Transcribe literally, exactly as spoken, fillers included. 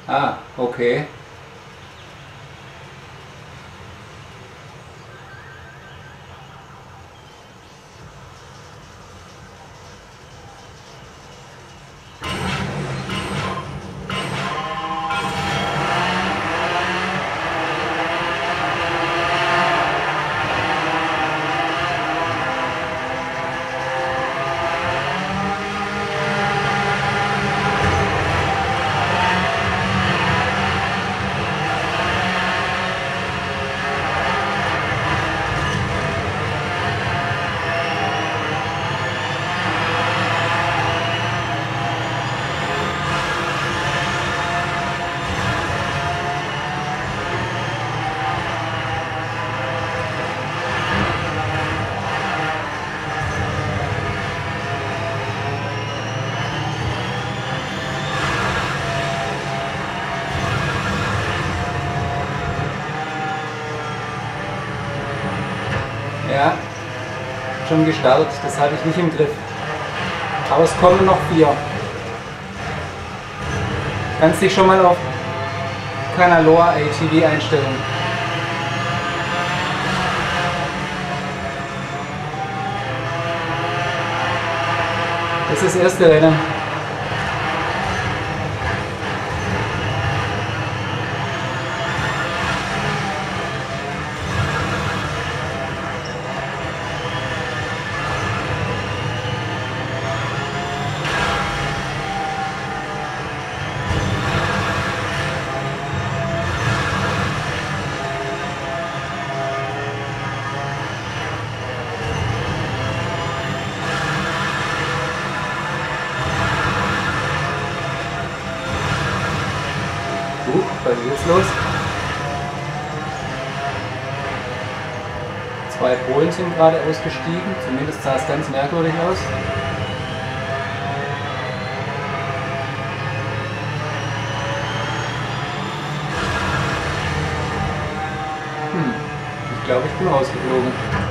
Ah, okay. Ja, schon gestartet, das hatte ich nicht im Griff. Aber es kommen noch vier. Kannst dich schon mal auf Canalora A T V einstellen. Das ist das erste Rennen. Uh, was ist jetzt los? Zwei Polen sind gerade ausgestiegen, zumindest sah es ganz merkwürdig aus. Hm, ich glaube, ich bin rausgeflogen.